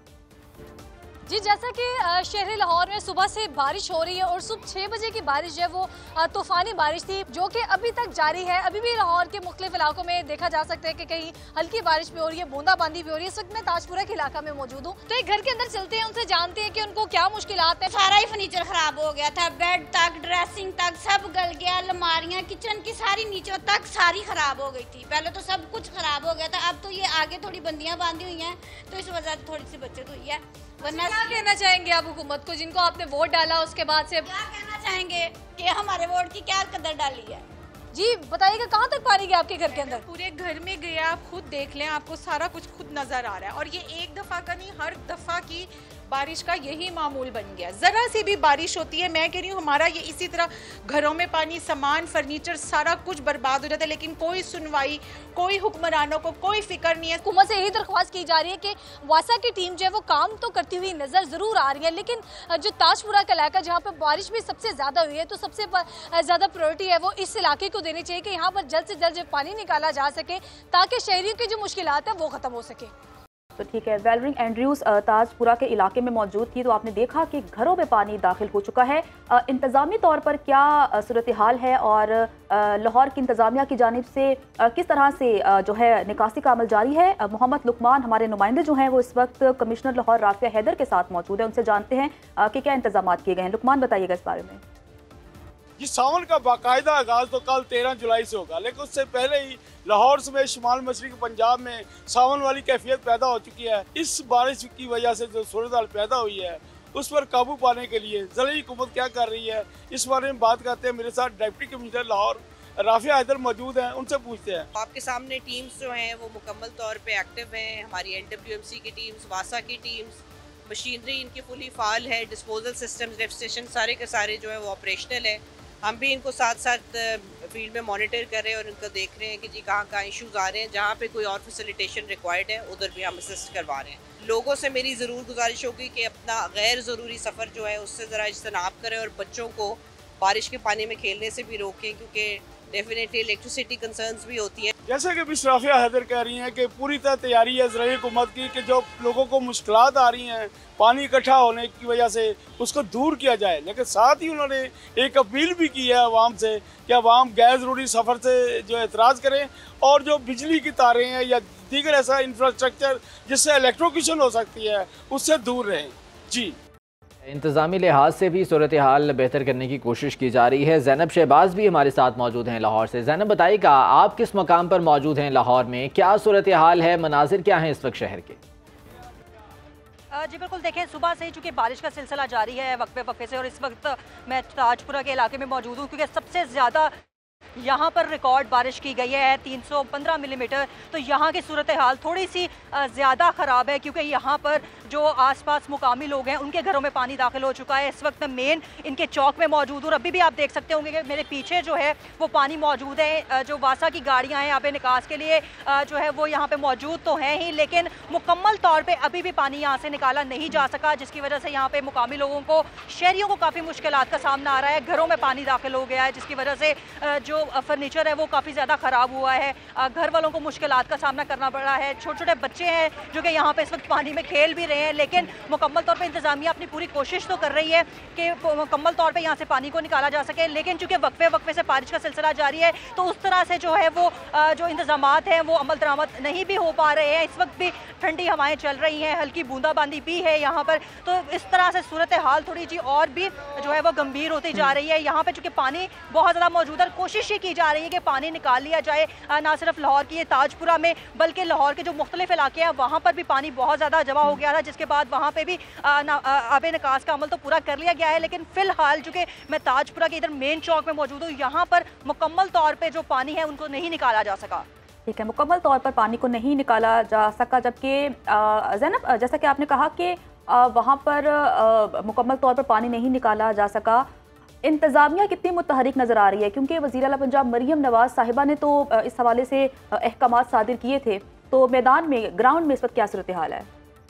جی، جیسا کہ شہر لاہور میں صبح سے بارش ہو رہی ہے اور صبح چھ بجے کی بارش جو ہے وہ طوفانی بارش تھی جو کہ ابھی تک جاری ہے۔ ابھی بھی لاہور کے مختلف علاقوں میں دیکھا جا سکتا ہے کہ کہیں ہلکی بارش بھی ہو رہی ہے، بوندا باندی بھی ہو رہی ہے۔ اس وقت میں تاج پورہ کے علاقہ میں موجود ہوں، تو ایک گھر کے اندر چلتے ہیں، ان سے جانتے ہیں کہ ان کو کیا مشکلات ہیں۔ سارا ہی فرنیچر خراب ہو گیا تھا، بیڈ تک، ڈریسنگ تک سب گل گیا، الماریاں کچن کی ساری نیچے تک ساری خراب ہو گئی تھی۔ پہلے تو سب کچھ خراب ہو گیا تھا، اب تو یہ آگے تھوڑی بندیاں باندھی ہوئی ہیں تو اس وجہ سے تھوڑی سی بچت ہوئی ہے۔ کیا کہنا چاہیں گے آپ حکومت کو، جن کو آپ نے ووٹ ڈالا اس کے بعد سے؟ کیا کہنا چاہیں گے کہ ہمارے ووٹ کی کیا قدر ڈالی ہے؟ جی بتائیے گا، کہاں تک پانی گیا آپ کے گھر کے اندر؟ پورے گھر میں گیا، آپ خود دیکھ لیں، آپ کو سارا کچھ خود نظر آ رہا ہے، اور یہ ایک دفعہ کا نہیں، ہر دفعہ کی بارش کا یہی معمول بن گیا۔ ذرا سی بھی بارش ہوتی ہے، میں کہہ رہی ہوں ہمارا یہ اسی طرح گھروں میں پانی، سامان، فرنیچر سارا کچھ برباد ہو جاتا ہے، لیکن کوئی سنوائی، کوئی حکمرانوں کو کوئی فکر نہیں ہے۔ حکومت سے یہی درخواست کی جا رہی ہے کہ واسا کی ٹیم جو ہے وہ کام تو کرتی ہوئی نظر ضرور آ رہی ہے، لیکن جو تاج پورہ کا علاقہ جہاں پہ بارش بھی سب سے زیادہ ہوئی ہے تو سب سے زیادہ پرائرٹی ہے وہ اس علاقے کو دینی چاہیے کہ یہاں پر جلد سے جلد پانی نکالا جا سکے تاکہ شہریوں کی جو مشکلات ہیں وہ ختم ہو سکے۔ تو ٹھیک ہے، ویلرنگ اینڈریوز تاجپورہ کے علاقے میں موجود تھی، تو آپ نے دیکھا کہ گھروں میں پانی داخل ہو چکا ہے. انتظامی طور پر کیا صورتحال ہے اور لاہور کی انتظامیہ کی جانب سے کس طرح سے جو ہے نکاسی کا عمل جاری ہے؟ محمد لقمان ہمارے نمائندے جو ہیں وہ اس وقت کمشنر لاہور رافعہ حیدر کے ساتھ موجود ہیں، ان سے جانتے ہیں کہ کیا انتظامات کیے گئے ہیں. لقمان بتائیے گا اس بارے میں. یہ ساون کا باقاعدہ آغاز تو کل تیرہ جولائی سے ہوگا، لیکن اس سے پہلے ہی لاہور سمیت شمال مشرقی پنجاب میں ساون والی کیفیت پیدا ہو چکی ہے. اس بارش کی وجہ سے جو صورتحال پیدا ہوئی ہے اس پر قابو پانے کے لیے ضلعی حکومت کیا کر رہی ہے، اس بارے میں بات کرتے ہیں. میرے ساتھ ڈپٹی کمشنر لاہور رافعہ حیدر موجود ہیں، ان سے پوچھتے ہیں. آپ کے سامنے ٹیمز جو ہیں وہ مکمل طور پہ ایکٹیو ہیں. ہماری این ڈبلیو ایم سی کی ٹیمز، واسا کی ٹیمز، مشینری ان کی فلی فعال ہے، ڈسپوزل سسٹمز، لفٹ اسٹیشن سارے کے سارے جو ہیں وہ آپریشنل ہے. ہم بھی ان کو ساتھ ساتھ فیلڈ میں مانیٹر کر رہے ہیں اور ان کو دیکھ رہے ہیں کہ جی کہاں کہاں ایشوز آ رہے ہیں. جہاں پہ کوئی اور فیسیلیٹیشن ریکوائرڈ ہے ادھر بھی ہم اسسٹ کروا رہے ہیں. لوگوں سے میری ضرور گزارش ہوگی کہ اپنا غیر ضروری سفر جو ہے اس سے ذرا اجتناب کریں اور بچوں کو بارش کے پانی میں کھیلنے سے بھی روکیں، کیونکہ ڈیفینیٹلی الیکٹریسٹی کنسرنز بھی ہوتی ہیں. جیسے کہ مس رافعہ حیدر کہہ رہی ہیں کہ پوری طرح تیاری ہے ضلعی حکومت کی کہ جو لوگوں کو مشکلات آ رہی ہیں پانی اکٹھا ہونے کی وجہ سے اس کو دور کیا جائے. لیکن ساتھ ہی انہوں نے ایک اپیل بھی کی ہے عوام سے کہ عوام غیر ضروری سفر سے جو اعتراض کریں اور جو بجلی کی تاریں ہیں یا دیگر ایسا انفراسٹرکچر جس سے الیکٹروکیوشن ہو سکتی ہے اس سے دور رہیں. جی انتظامی لحاظ سے بھی صورتحال بہتر کرنے کی کوشش کی جا رہی ہے. زینب شہباز بھی ہمارے ساتھ موجود ہیں لاہور سے. زینب بتائیے گا آپ کس مقام پر موجود ہیں لاہور میں، کیا صورتحال ہے، مناظر کیا ہیں اس وقت شہر کے؟ جی بالکل، دیکھیں صبح سے ہی چونکہ بارش کا سلسلہ جاری ہے وقفے وقفے سے، اور اس وقت میں تاجپورہ کے علاقے میں موجود ہوں کیونکہ سب سے زیادہ یہاں پر ریکارڈ بارش کی گئی ہے تین سو پندرہ ملی میٹر. تو یہاں کی صورتحال تھوڑی سی زیادہ خراب ہے کیونکہ یہاں پر جو آس پاس مقامی لوگ ہیں ان کے گھروں میں پانی داخل ہو چکا ہے. اس وقت میں مین ان کے چوک میں موجود ہوں اور ابھی بھی آپ دیکھ سکتے ہوں گے کہ میرے پیچھے جو ہے وہ پانی موجود ہے. جو واسا کی گاڑیاں ہیں آب نکاس کے لیے جو ہے وہ یہاں پہ موجود تو ہیں ہی، لیکن مکمل طور پہ ابھی بھی پانی یہاں سے نکالا نہیں جا سکا، جس کی وجہ سے یہاں پہ مقامی لوگوں کو، شہریوں کو کافی مشکلات کا سامنا آ رہا ہے. گھروں میں پانی داخل ہو گیا ہے جس کی وجہ سے جو فرنیچر ہے وہ کافی زیادہ خراب ہوا ہے. گھر والوں کو مشکلات کا سامنا کرنا پڑ رہا ہے. چھوٹے چھوٹے بچے ہیں جو کہ یہاں پہ اس وقت پانی میں کھیل بھی رہے ہیں، لیکن مکمل طور پہ انتظامیہ اپنی پوری کوشش تو کر رہی ہے کہ مکمل طور پہ یہاں سے پانی کو نکالا جا سکے. لیکن چونکہ وقفے وقفے سے بارش کا سلسلہ جاری ہے تو اس طرح سے جو ہے وہ جو انتظامات ہیں وہ عمل درآمد نہیں بھی ہو پا رہے ہیں. اس وقت بھی ٹھنڈی ہوائیں چل رہی ہیں، ہلکی بوندا باندی بھی ہے یہاں پر. تو اس طرح سے صورتحال تھوڑی جی اور بھی جو ہے وہ گمبھیر ہوتی جا رہی ہے. یہاں پہ چونکہ پانی بہت زیادہ موجود ہے، کوشش یہ کی جا رہی ہے کہ پانی نکال لیا جائے. نہ صرف لاہور کی یہ تاجپورہ میں بلکہ لاہور کے جو مختلف علاقے ہیں وہاں پر بھی پانی بہت زیادہ جمع ہو گیا تھا، جس کے بعد وہاں پہ بھی آب نکاس کا عمل تو پورا کر لیا گیا ہے. لیکن فی الحال چونکہ میں تاجپورہ کے ادھر مین چوک میں موجود ہوں، یہاں پر مکمل طور پہ جو پانی ہے ان کو نہیں نکالا جا سکا. ٹھیک ہے، مکمل طور پر پانی کو نہیں نکالا جا سکا. جبکہ زینب جیسا کہ آپ نے کہا کہ وہاں پر مکمل طور پر پانی نہیں نکالا جا سکا، انتظامیہ کتنی متحرک نظر آ رہی ہے؟ کیونکہ وزیر اعلیٰ پنجاب مریم نواز صاحبہ نے تو اس حوالے سے احکامات صادر کیے تھے، تو میدان میں گراؤنڈ میں اس وقت کیا صورتحال ہے؟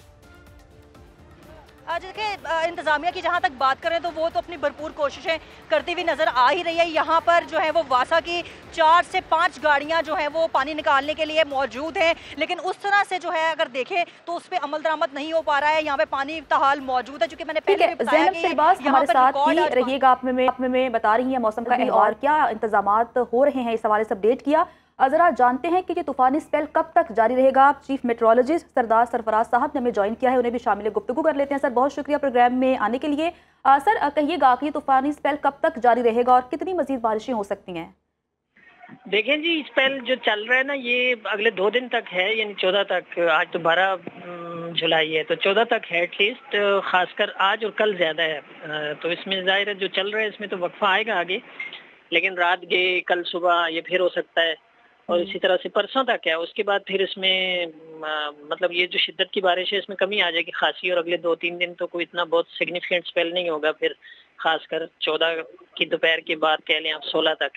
دیکھیں انتظامیہ کی جہاں تک بات کریں تو وہ تو اپنی بھرپور کوششیں کرتی ہوئی نظر آ ہی رہی ہے. یہاں پر جو ہے وہ واسا کی چار سے پانچ گاڑیاں جو ہیں وہ پانی نکالنے کے لیے موجود ہیں، لیکن اس طرح سے جو ہے اگر دیکھیں تو اس پہ عمل درآمد نہیں ہو پا رہا ہے. یہاں پہ پانی تاحال موجود ہے، چونکہ میں نے پہلے بھی بتایا کہ ہمارے ساتھ ہی رہیے گا، آپ میں میں بتا رہی ہیں موسم کا اور کیا انتظامات ہو رہے ہیں اس حوالے سے اپڈیٹ کیا. ذرا جانتے ہیں کہ یہ طوفانی اسپیل کب تک جاری رہے گا. چیف میٹرولوجسٹ سردار سرفراز صاحب نے ہمیں جوائن کیا ہے، انہیں بھی شامل گفتگو کر لیتے ہیں. سر بہت شکریہ پروگرام میں آنے کے لیے. سر کہیے گا کہ یہ طوفانی اسپیل کب تک جاری رہے گا اور کتنی مزید بارشیں ہو سکتی ہیں؟ دیکھیں جی اسپیل جو چل رہا ہے نا یہ اگلے دو دن تک ہے، یعنی چودہ تک. آج تو بارہ جولائی ہے تو چودہ تک ہے ایٹ لیسٹ، خاص کر آج اور کل زیادہ ہے. تو اس میں ظاہر ہے جو چل رہا ہے اس میں تو وقفہ آئے گا آگے، لیکن رات گئے کل صبح یہ پھر ہو سکتا ہے اور اسی طرح سے پرسوں تک ہے. اس کے بعد پھر اس میں مطلب یہ جو شدت کی بارش ہے اس میں کمی آ جائے گی خاصی، اور اگلے دو تین دن تو کوئی اتنا بہت سگنیفیکنٹ اسپیل نہیں ہوگا. پھر خاص کر چودہ کی دوپہر کے بعد کہہ لیں آپ سولہ تک.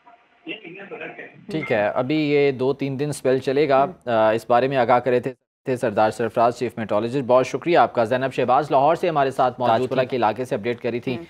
ٹھیک ہے، ابھی یہ دو تین دن اسپیل چلے گا، اس بارے میں آگاہ کرے تھے سردار سرفراز چیف میٹرولوجسٹ. بہت شکریہ آپ کا. زینب شہباز لاہور سے ہمارے ساتھ موجود کے علاقے سے اپڈیٹ کری تھی.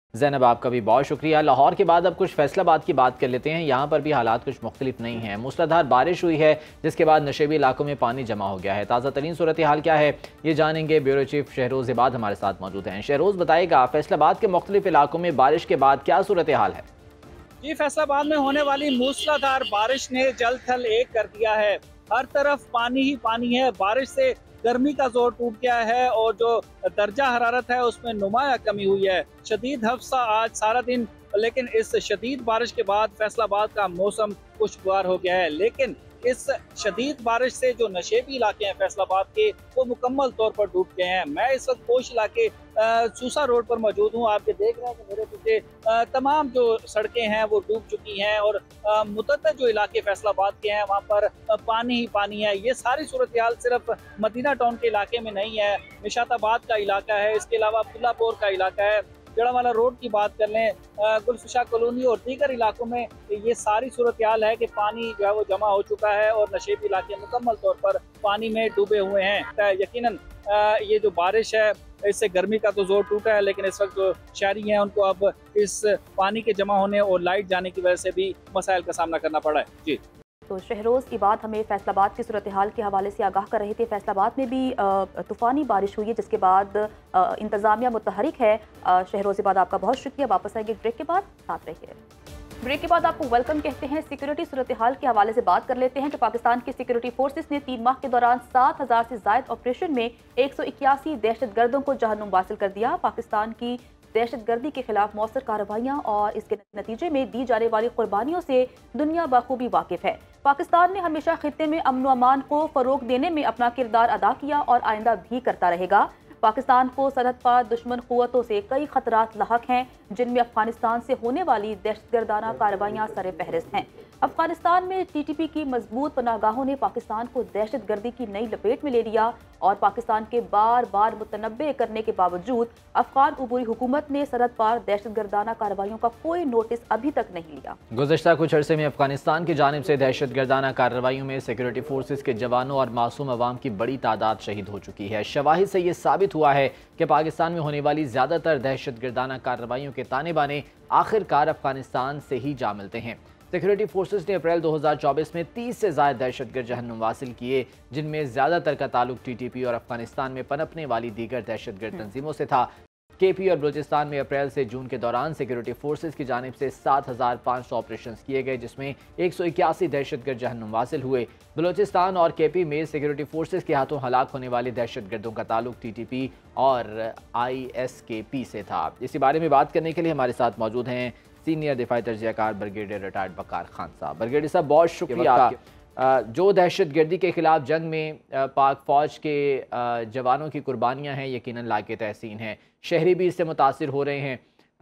زینب آپ کا بھی بہت شکریہ۔ لاہور کے بعد اب کچھ فیصل آباد کی بات کر لیتے ہیں۔ یہاں پر بھی حالات کچھ مختلف نہیں ہیں۔ موسلادھار بارش ہوئی ہے جس کے بعد نشیبی علاقوں میں پانی جمع ہو گیا ہے۔ تازہ ترین صورتحال کیا ہے یہ جانیں گے، بیورو چیف شہروز عباد ہمارے ساتھ موجود ہیں۔ شہروز بتائے گا فیصل آباد کے مختلف علاقوں میں بارش کے بعد کیا صورتحال ہے؟ جی فیصل آباد میں ہونے والی موسلادھار بارش نے جل تھل ایک کر دیا ہے۔ ہر طرف پانی ہی پانی ہے۔ بارش سے گرمی کا زور ٹوٹ گیا ہے اور جو درجہ حرارت ہے اس میں نمایاں کمی ہوئی ہے۔ شدید ہفسہ آج سارا دن، لیکن اس شدید بارش کے بعد فیصل آباد کا موسم خوشگوار ہو گیا ہے، لیکن اس شدید بارش سے جو نشیبی علاقے ہیں فیصل آباد کے وہ مکمل طور پر ڈوب گئے ہیں۔ میں اس وقت پوش علاقے سوسا روڈ پر موجود ہوں۔ آپ یہ دیکھ رہے ہیں کہ میرے پیچھے تمام جو سڑکیں ہیں وہ ڈوب چکی ہیں اور متعدد جو علاقے فیصل آباد کے ہیں وہاں پر پانی ہی پانی ہے۔ یہ ساری صورتحال صرف مدینہ ٹاؤن کے علاقے میں نہیں ہے، نشاط آباد کا علاقہ ہے، اس کے علاوہ عبداللہ پور کا علاقہ ہے، جڑا والا روڈ کی بات کر لیں، گلفشا کالونی اور دیگر علاقوں میں یہ ساری صورتحال ہے کہ پانی جو ہے وہ جمع ہو چکا ہے اور نشیبی علاقے مکمل طور پر پانی میں ڈوبے ہوئے ہیں۔ یقیناً یہ جو بارش ہے اس سے گرمی کا تو زور ٹوٹا ہے، لیکن اس وقت جو شہری ہیں ان کو اب اس پانی کے جمع ہونے اور لائٹ جانے کی وجہ سے بھی مسائل کا سامنا کرنا پڑا ہے۔ جی تو شہروز عباد ہمیں فیصل آباد کی صورتحال کے حوالے سے آگاہ کر رہے تھے۔ فیصل آباد میں بھی طوفانی بارش ہوئی ہے جس کے بعد انتظامیہ متحرک ہے۔ شہروز عباد آپ کا بہت شکریہ۔ واپس آئیں گے بریک کے بعد، ساتھ رہیے۔ بریک کے بعد آپ کو ویلکم کہتے ہیں۔ سیکورٹی صورتحال کے حوالے سے بات کر لیتے ہیں کہ پاکستان کی سیکورٹی فورسز نے تین ماہ کے دوران سات ہزار سے زائد آپریشن میں ایک سو اکیاسی دہشت گردوں کو جہنم واصل کر دیا۔ پاکستان کی دہشت گردی کے خلاف مؤثر کارروائیاں اور اس کے نتیجے میں دی جانے والی قربانیوں سے دنیا بخوبی واقف ہے۔ پاکستان نے ہمیشہ خطے میں امن و امان کو فروغ دینے میں اپنا کردار ادا کیا اور آئندہ بھی کرتا رہے گا۔ پاکستان کو سرحد پار دشمن قوتوں سے کئی خطرات لاحق ہیں جن میں افغانستان سے ہونے والی دہشت گردانہ کارروائیاں سر فہرست ہیں۔ افغانستان میں ٹی ٹی پی کی مضبوط پناہ گاہوں نے پاکستان کو دہشت گردی کی نئی لپیٹ میں لے لیا اور پاکستان کے بار بار متنبع کرنے کے باوجود افغان عبوری حکومت نے سرحد پار دہشت گردانہ کارروائیوں کا کوئی نوٹس ابھی تک نہیں لیا۔ گزشتہ کچھ عرصے میں افغانستان کی جانب سے دہشت گردانہ کارروائیوں میں سیکورٹی فورسز کے جوانوں اور معصوم عوام کی بڑی تعداد شہید ہو چکی ہے۔ شواہد سے یہ ثابت ہوا ہے کہ پاکستان میں ہونے والی زیادہ تر دہشت گردانہ کارروائیوں کے تانے بانے آخر کار افغانستان سے ہی جا ملتے ہیں۔ سیکورٹی فورسز نے اپریل دو ہزار چوبیس میں تیس سے زائد دہشت گرد جہنم واصل کیے جن میں زیادہ تر کا تعلق ٹی ٹی پی اور افغانستان میں پنپنے والی دیگر دہشت گرد تنظیموں سے تھا۔ کے پی اور بلوچستان میں اپریل سے جون کے دوران سیکورٹی فورسز کی جانب سے سات ہزار پانچ سو آپریشنز کیے گئے جس میں ایک سو اکیاسی دہشت گرد جہنم واصل ہوئے۔ بلوچستان اور کے پی میں سیکورٹی فورسز کے ہاتھوں ہلاک ہونے والے دہشت گردوں کا تعلق ٹی ٹی پی اور آئی ایس کے پی سے تھا۔ اسی بارے میں بات کرنے کے لیے ہمارے ساتھ موجود ہیں سینئر دفاعی تجزیہ کار برگیڈیئر ریٹائرڈ وقار خان صاحب۔ برگیڈیئر صاحب بہت شکریہ آپ کا۔ جو دہشت گردی کے خلاف جنگ میں پاک فوج کے جوانوں کی قربانیاں ہیں یقیناً لائق تحسین ہیں، شہری بھی اس سے متاثر ہو رہے ہیں،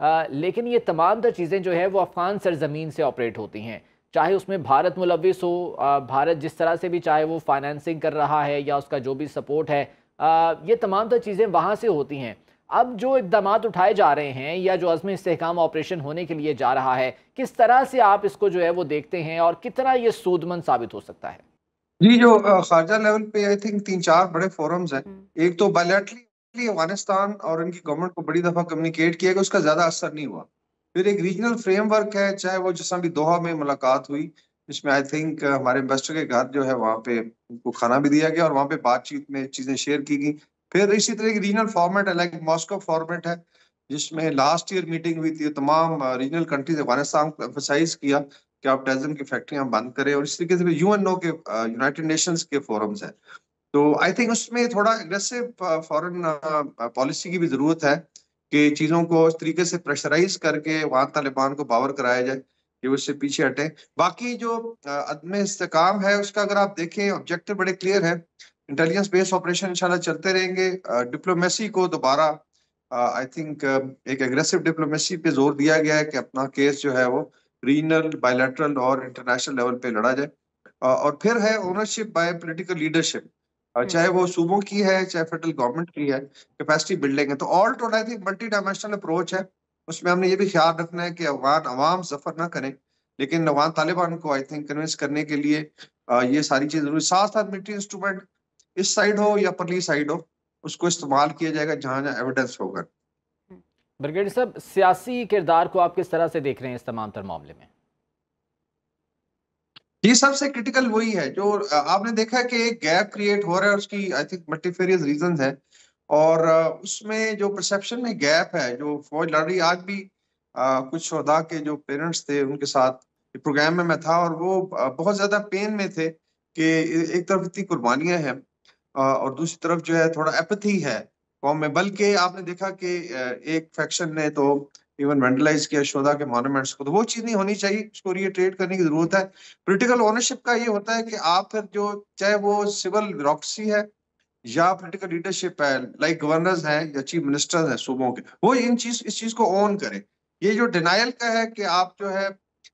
لیکن یہ تمام تر چیزیں جو ہے وہ افغان سرزمین سے آپریٹ ہوتی ہیں، چاہے اس میں بھارت ملوث ہو، بھارت جس طرح سے بھی چاہے وہ فائنینسنگ کر رہا ہے یا اس کا جو بھی سپورٹ ہے، یہ تمام تر چیزیں وہاں سے ہوتی ہیں۔ اب جو اقدامات اٹھائے جا رہے ہیں یا جو عزم استحکام آپریشن ہونے کے لیے جا رہا ہے، کس طرح سے آپ اس کو جو ہے وہ دیکھتے ہیں اور کتنا یہ سودمند ثابت ہو سکتا ہے؟ جی جو خارجہ لیول پہ آئی تھنک تین چار بڑے فورمز ہیں۔ ایک تو بائیلیٹرلی افغانستان اور ان کی گورنمنٹ کو بڑی دفعہ کمیونیکیٹ کیا کہ اس کا زیادہ اثر نہیں ہوا۔ پھر ایک ریجنل فریم ورک ہے، چاہے وہ جس طرح بھی دوحہ میں ملاقات ہوئی جس میں آئی تھنک ہمارے انویسٹر کے گھر جو ہے وہاں پہ ان کو کھانا بھی دیا گیا اور وہاں پہ بات چیت میں چیزیں شیئر کی گئی۔ پھر اسی طرح کی ریجنل فارمیٹ ہے، لائک ماسکو فارمیٹ ہے جس میں لاسٹ ایئر میٹنگ ہوئی تھی، تمام ریجنل کنٹریز افغانستان کو ایمفسائز کیا کہ آپ ٹیررزم کی فیکٹریاں بند کریں، اور اس طریقے سے یو این او کے یونائٹڈ نیشنز کے فورمز ہیں۔ تو آئی تھنک اس میں تھوڑا اگریسو فورن پالیسی کی بھی ضرورت ہے کہ چیزوں کو اس طریقے سے پریشرائز کر کے وہاں طالبان کو باور کرایا جائے کہ اس سے پیچھے ہٹیں۔ باقی جو عدم استحکام ہے اس کا اگر آپ دیکھیں آبجیکٹو بڑے کلیئر ہے، انٹیلیجنس بیس آپریشن انشاءاللہ چلتے رہیں گے۔ ڈپلومیسی کو دوبارہ آئی تھنک ایک ایگریسو ڈپلومیسی پہ زور دیا گیا ہے کہ اپنا کیس جو ہے وہ ریجنل، بائیلیٹرل اور انٹرنیشنل لیول پہ لڑا جائے۔ اور پھر ہے اونرشپ بائی پولیٹیکل لیڈرشپ، چاہے وہ صوبوں کی ہے چاہے فیڈرل گورنمنٹ کی ہے، کیپیسٹی بلڈنگ ہے۔ تو all total I think multi dimensional approach ہے، اس میں ہم نے یہ بھی خیال رکھنا ہے کہ افغان عوام ظفر نہ کریں، لیکن افغان طالبان کو آئی تھنک کنونس کرنے کے لیے یہ ساری چیز ضروری، ساتھ ساتھ ملٹری انسٹرومنٹ اس سائڈ ہو یا پرلی سائڈ ہو اس کو استعمال کیا جائے گا جہاں جہاں ایویڈنس ہوگا۔ ब्रिगेडियर साहब, सियासी किरदार को आप किस तरह से देख रहे हैं इस तमाम तर मामले में? ये सबसे क्रिटिकल वही है जो आपने देखा कि एक गैप क्रिएट हो रहा है, उसकी आई थिंक मल्टीफेरियस रीजंस है, और उसमें जो परसेप्शन में गैप है, जो फौज लड़ रही, आज भी आ, कुछ शोहदा के जो पेरेंट्स थे उनके साथ प्रोग्राम में मैं था, और वो बहुत ज्यादा पेन में थे कि एक तरफ इतनी कुर्बानियां हैं और दूसरी तरफ जो है थोड़ा एपैथी है कौम में। बल्कि आपने देखा कि एक फैक्शन ने तो इवन वेंडलाइज किया शोधा के मॉन्यूमेंट्स को, तो वो चीज नहीं होनी चाहिए, उसको रिट्रेट करने की जरूरत है। पॉलिटिकल ओनरशिप का ये होता है कि आप फिर जो चाहे वो सिविल ब्यूरोक्रेसी है या पॉलिटिकल लीडरशिप है, लाइक गवर्नर्स हैं या चीफ मिनिस्टर्स हैं सूबों के, वो इन चीज इस चीज को ओन करें। ये जो डिनाइल का है कि आप जो है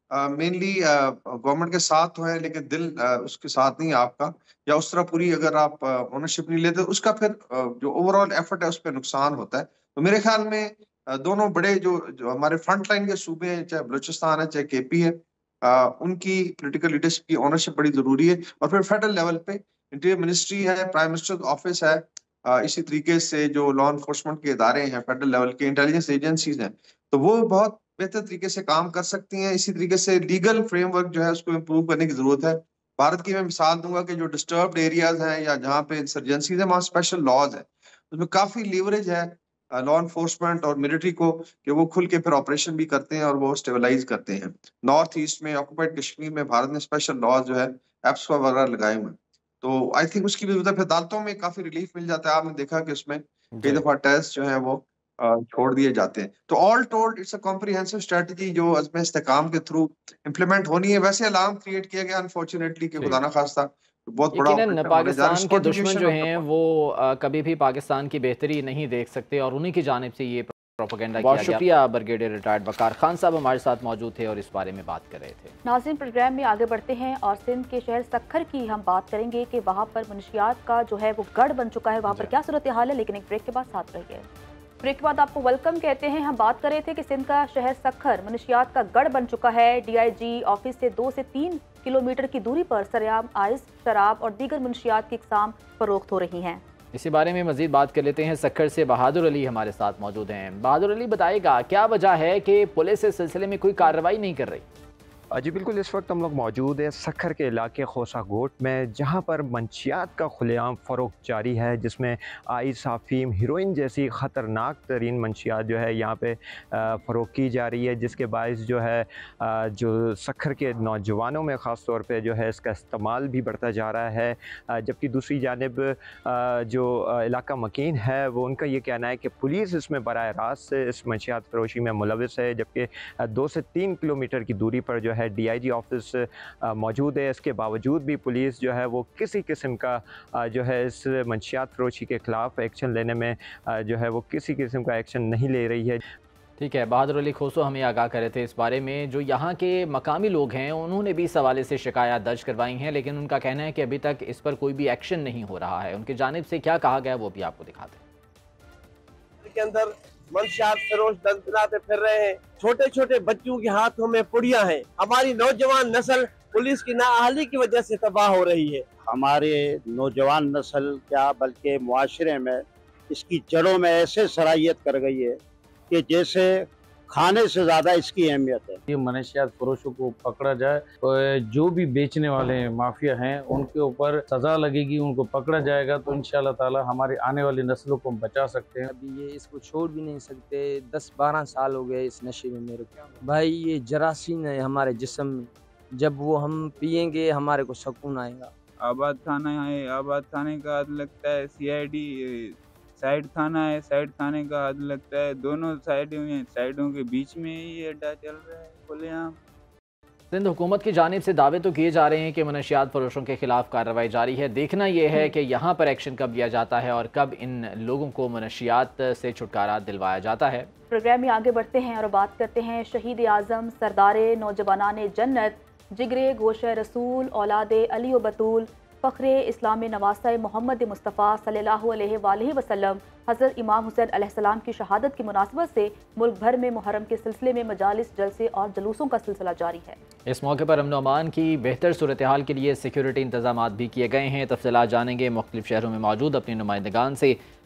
मेनली गवर्नमेंट के साथ हो है लेकिन दिल uh, उसके साथ नहीं आपका, या उस तरह पूरी अगर आप ओनरशिप uh, नहीं लेते, उसका फिर uh, जो ओवरऑल एफर्ट है उस पर नुकसान होता है। तो मेरे ख्याल में uh, दोनों बड़े जो जो हमारे फ्रंट लाइन के सूबे हैं, चाहे बलूचिस्तान है चाहे केपी है, uh, उनकी पॉलिटिकल लीडरशिप की ओनरशिप बड़ी जरूरी है। और फिर फेडरल लेवल पे इंटीरियर मिनिस्ट्री है, प्राइम मिनिस्टर ऑफिस है, uh, इसी तरीके से जो लॉ एनफोर्समेंट के इदारे हैं फेडरल लेवल के, इंटेलिजेंस एजेंसीज हैं, तो वो बहुत बेहतर तरीके से काम कर सकती हैं। इसी तरीके से लीगल फ्रेमवर्क जो है उसको इम्प्रूव करने की जरूरत है। भारत की मैं मिसाल दूंगा कि जो डिस्टर्ब्ड एरियाज हैं या जहाँ पे इंसर्जेंसीज है, वहाँ स्पेशल लॉज है, उसमें काफी लीवरेज है लॉ एनफोर्समेंट और मिलिट्री को कि वो खुल के फिर ऑपरेशन भी करते हैं और वो स्टेबलाइज करते हैं। नॉर्थ ईस्ट में ऑक्यूपाइड कश्मीर में भारत ने स्पेशल लॉज जो है एप्सपा वगैरह लगाए हुए हैं, तो आई थिंक उसकी भी फिर अदालतों में काफी रिलीफ मिल जाता है। आपने देखा कि उसमें कई दफा टेस्ट जो है वो छोड़ दिए जाते हैं। तो all told it's a comprehensive strategy जो अज़्म इस्तेकाम के थ्रू इम्प्लीमेंट होनी है। वैसे अलार्म क्रिएट किया गया अनफॉर्चुनेटली कि खुदा ना खास्ता बहुत बड़ा यकीनन पाकिस्तान के दुश्मन जो हैं वो आ, कभी भी पाकिस्तान की बेहतरी नहीं देख सकते और उन्हीं की जानिब से ये प्रोपेगेंडा किया गया। शुक्रिया ब्रिगेडियर रिटायर्ड वकार खान साहब हमारे साथ मौजूद थे और इस बारे में बात कर रहे थे। नाज़रीन, प्रोग्राम में आगे बढ़ते हैं और सिंध के शहर सक्खर की हम बात करेंगे कि वहाँ पर मनशियात का जो है वो गढ़ बन चुका है, वहाँ पर क्या सूरत हाल है, लेकिन एक ब्रेक के बाद साथ रहिए। ब्रेक के बाद आपको वेलकम कहते हैं। हम बात कर रहे थे कि सिंध का शहर सक्खर मनशियात का गढ़ बन चुका है। डीआईजी ऑफिस से दो से तीन किलोमीटर की दूरी पर सरेआम आइस, शराब और दीगर मनशियात की इकसाम फरोख्त हो रही हैं। इसी बारे में मजीद बात कर लेते हैं। सक्खर से बहादुर अली हमारे साथ मौजूद हैं। बहादुर अली, बताएगा क्या वजह है कि पुलिस इस सिलसिले में कोई कार्रवाई नहीं कर रही? जी बिल्कुल, इस वक्त हम लोग मौजूद हैं सक्खर के इलाके खोसा गोट में, जहां पर मंशियात का खुलेआम फ़रोग जारी है, जिसमें आइस, अफीम, हीरोइन जैसी ख़तरनाक तरीन मंशियात जो है यहाँ पे फ़रोग की जा रही है, जिसके बायस जो है जो सक्खर के नौजवानों में ख़ास तौर पे जो है इसका इस्तेमाल भी बढ़ता जा रहा है। जबकि दूसरी जानिब जो इलाका मकीन है वो उनका ये कहना है कि पुलिस इसमें बराह रास्त इस मंशियात फरोशी में मुलविस है, जबकि दो से तीन किलोमीटर की दूरी पर जो है डीआईजी ऑफिस मौजूद है। इसके बावजूद भी पुलिस जो है वो किसी किस्म का जो है इस मंशियात फरोशी के खिलाफ एक्शन लेने में जो है वो किसी किस्म का एक्शन नहीं ले रही है। ठीक है, बहादुर अली खोसो हमें आगाह कर रहे थे इस बारे में। जो यहाँ के मकामी लोग हैं उन्होंने भी इस हवाले से शिकायत दर्ज करवाई हैं, लेकिन उनका कहना है कि अभी तक इस पर कोई भी एक्शन नहीं हो रहा है। उनकी जानिब से क्या कहा गया वो भी आपको दिखाते हैं। के अंदर मंशियात फरोश दंदनाते फिर रहे हैं, छोटे छोटे बच्चों के हाथों में पुड़ियां हैं। हमारी नौजवान नस्ल पुलिस की नाअहली की वजह से तबाह हो रही है। हमारे नौजवान नस्ल क्या बल्कि मुआशरे में इसकी जड़ों में ऐसे सराहियत कर गई है कि जैसे खाने से ज्यादा इसकी अहमियत है। ये मनशियात फरोशों को पकड़ा जाए और जो भी बेचने वाले माफिया हैं उनके ऊपर सजा लगेगी, उनको पकड़ा जाएगा तो इंशाल्लाह ताला हमारी आने वाली नस्लों को हम बचा सकते हैं। अभी ये इसको छोड़ भी नहीं सकते, दस बारह साल हो गए इस नशे में मेरे को। भाई ये जरासीम है हमारे जिस्म में, जब वो हम पियेंगे हमारे को सुकून आएगा। आबाद थाना है, आबाद थाने का हाथ लगता है, सी आई डी साइड थाना है, साइड थाने का हाथ लगता है। दोनों साइडों में साइडों के बीच में ही अड्डा चल रहा है खुलेआम। सिंध हुकूमत की जानिब से दावे तो किए जा रहे हैं कि मनशियात फरोशों के खिलाफ कार्रवाई जारी है। देखना यह है कि यहाँ पर एक्शन कब लिया जाता है और कब इन लोगों को मनशियात से छुटकारा दिलवाया जाता है। प्रोग्राम में आगे बढ़ते हैं और बात करते हैं शहीद आज़म सरदारे नौजवानाने जन्नत जिगरे गोशे रसूल औलादे अली व बतूल फ़ख्रे इस्लाम नवासा मोहम्मद मुस्तफ़ा सल्लल्लाहु अलैहि वसल्लम हज़रत इमाम हुसैन अलैहिस्सलाम की शहादत की मुनासिबत से मुल्क भर में मुहर्रम के सिलसिले में मजालिस, जलसे और जलूसों का सिलसिला जारी है। इस मौके पर अमन अमान की बेहतर सूरत हाल के लिए सिक्योरिटी इंतजाम भी किए गए हैं। तफसीलात जानेंगे मुख्तलिफ शहरों में मौजूद अपने नुमाइंदगान से।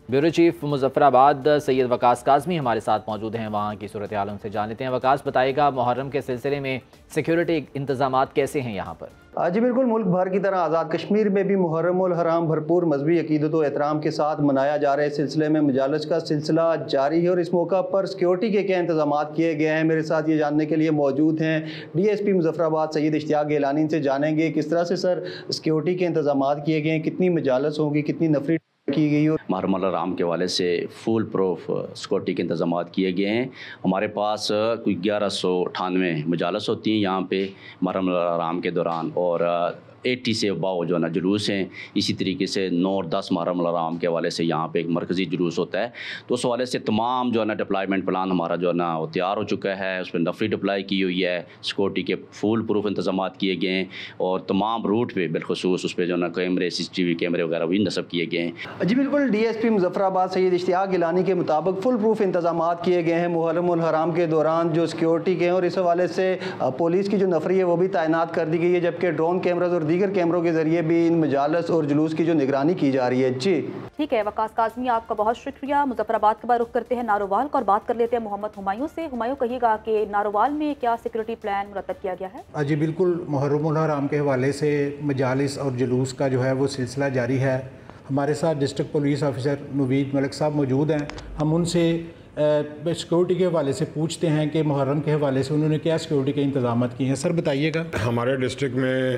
ब्यूरो चीफ मुजफ्फराबाद सैयद वकास काज़मी हमारे साथ मौजूद हैं, वहाँ की सूरत हाल उनसे जान लेते हैं। वकास, बताइएगा मुहर्रम के सिलसिले में सिक्योरिटी इंतजामात कैसे हैं यहाँ पर? जी बिल्कुल, मुल्क भर की तरह आज़ाद कश्मीर में भी मुहर्रम उल हराम भरपूर मजहबी अकीदत व एहतराम के साथ मनाया जा रहा है। सिलसिले में मजालिस का सिलसिला जारी है और इस मौका पर सिक्योरिटी के क्या इंतजाम किए गए हैं, मेरे साथ ये जानने के लिए मौजूद हैं D S P Muzaffarabad Syed Ishtiaq Gilani से जानेंगे किस तरह से सर सिक्योरिटी के इंतजाम किए गए हैं, कितनी मजालिस होंगी, कितनी नफरी की गई हो। मुहर्रम उल हराम के हवाले से फुल प्रूफ सिक्योरिटी के इंतजाम किए गए हैं। हमारे पास कोई ग्यारह सौ अठानवे मजालस होती हैं यहाँ पे मुहर्रम उल हराम के दौरान, और एट्टी से अबाव जो है ना जुलूस हैं। इसी तरीके से नौ और दस मुहर्रम उल हराम के हवाले से यहाँ पे एक मरकज़ी जुलूस होता है। तो उस हवाले से तमाम जो है ना डिप्लॉयमेंट प्लान हमारा जो है ना वो तैयार हो चुका है। उस पर नफरी डिप्लाई की हुई है, सिक्योरिटी के फुल प्रूफ इंतजाम किए गए हैं और तमाम रूट पे बिलखसूस उस पर जो है ना कैमरे सी सी टी वी कैमरे वगैरह भी नस्ब किए गए हैं। जी बिल्कुल, D S P Muzaffarabad Syed Ishtiaq Gilani के मुताबिक फुल प्रूफ इंतजाम किए गए हैं मुहर्रम उल हराम के दौरान जो सिक्योरिटी के हैं, और इस हवाले से पुलिस की जो नफरी है वो भी तैनात कर दी गई है, जबकि ड्रोन कैमराज और दीगर कैमरों के जरिए भी इन मजालस और जुलूस की जो निगरानी की जा रही है। जी ठीक है वकास काज़मी, आपका बहुत शुक्रिया। मुजफ्फराबाद के बाद रुख करते हैं नारोवाल का और बात कर लेते हैं मोहम्मद हुमायूं से। हुमायूं, कहिएगा कि नारोवाल में क्या सिक्योरिटी प्लान मुरतब किया गया है? जी बिल्कुल, मुहर्रम उल हराम के हवाले से मजालिस और जुलूस का जो है वो सिलसिला जारी है। हमारे साथ district police officer Naveed Malik साहब मौजूद हैं। हम उनसे सिक्योरिटी के हवाले से पूछते हैं कि मुहर्रम के हवाले से उन्होंने क्या सिक्योरिटी के इंतजाम किए हैं। सर बताइएगा। हमारे डिस्ट्रिक्ट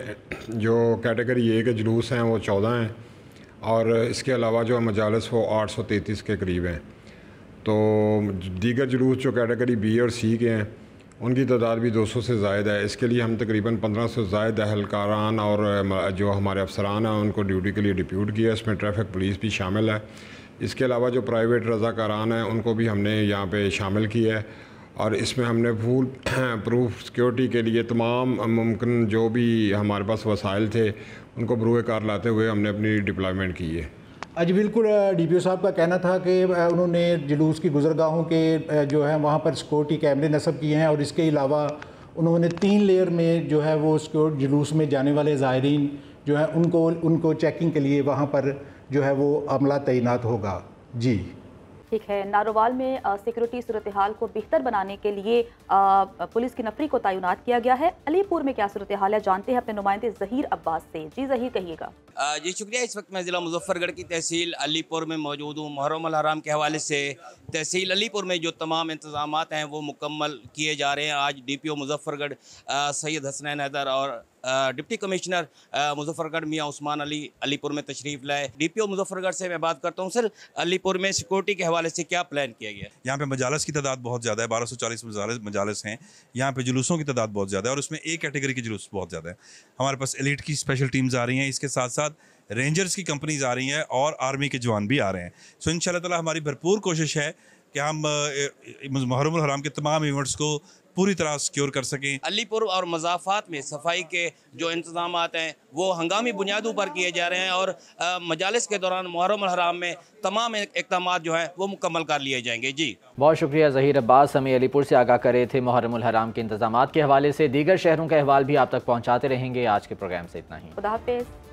में जो कैटेगरी ए के जुलूस हैं वो चौदह हैं, और इसके अलावा जो मजालस वो आठ सौ तैंतीस के करीब हैं। तो दीगर जुलूस जो कैटेगरी बी और सी के हैं उनकी तादाद भी दो सौ से ज़ायद है। इसके लिए हम तकरीबन पंद्रह सौ ज़ायद अहलकारान और जो हमारे अफसरान हैं उनको ड्यूटी के लिए डिप्यूट किया। इसमें ट्रैफिक पुलिस भी शामिल है। इसके अलावा जो प्राइवेट रज़ाकारान हैं उनको भी हमने यहाँ पे शामिल किया है, और इसमें हमने फुल प्रूफ सिक्योरिटी के लिए तमाम मुमकिन जो भी हमारे पास वसाइल थे उनको बरूए कार लाते हुए हमने अपनी डिप्लॉयमेंट की है। जी बिल्कुल, डी पी ओ साहब का कहना था कि उन्होंने जुलूस की गुजरगाहों के जो है वहाँ पर सिक्योरिटी कैमरे नस्ब किए हैं, और इसके अलावा उन्होंने तीन लेयर में जो है वो सिक्योर जुलूस में जाने वाले ज़ायरीन जो है उनको उनको चेकिंग के लिए वहाँ पर जो है वो अमला तैनात होगा। जी ठीक है, नारोवाल में सिक्योरिटी सूरत हाल को बेहतर बनाने के लिए आ, पुलिस की नफरी को तैनात किया गया है। अलीपुर में क्या सूरत हाल है, जानते हैं अपने नुमाइंदे ज़हीर अब्बास से। जी ज़हीर, कहिएगा। जी शुक्रिया। इस वक्त मैं ज़िला मुजफ्फरगढ़ की तहसील अलीपुर में मौजूद हूँ। मुहर्रम उल हराम के हवाले से तहसील अलीपुर में जो तमाम इंतजाम हैं वो मुकम्मल किए जा रहे हैं। आज D P O Muzaffargarh Syed Hasnain Haider और डिप्टी कमिश्नर मुजफ्फरगढ़ मियाँ उस्मान अली अलीपुर में तशरीफ़ लाए। डी पी ओ मुजफ्फरगढ़ से मैं बात करता हूँ। सर, अलीपुर में सिक्योरिटी के हवाले से क्या प्लान किया गया? यहाँ पे मजालस की तादाद बहुत ज़्यादा है, बारह सौ चालीस मजालस मजालस हैं। यहाँ पे जुलूसों की तादाद बहुत ज़्यादा है, और उसमें ए कैटेगरी के जुलूस बहुत ज़्यादा है। हमारे पास एलिट की स्पेशल टीम्स आ रही हैं, इसके साथ साथ रेंजर्स की कंपनीज आ रही हैं और आर्मी के जवान भी आ रहे हैं। सो इंशाल्लाह ताला हमारी भरपूर कोशिश है कि हम मुहर्रम उल हराम के तमाम इवेंट्स को पूरी तरह सिक्योर कर सकें। अलीपुर और मज़ाफ़ात में सफाई के जो इंतजाम हैं वो हंगामी बुनियादों पर किए जा रहे हैं, और मजालिस के दौरान मुहर्रम उल हराम में तमाम इक़दाम जो हैं वो मुकम्मल कर लिए जाएंगे। जी बहुत शुक्रिया ज़हीर अब्बास, हमें अलीपुर से आगाह कर रहे थे मुहर्रम उल हराम के इंतजाम के हवाले से। दीगर शहरों का अहवाल भी आप तक पहुँचाते रहेंगे। आज के प्रोग्राम से इतना ही। खुदा हाफ़िज़।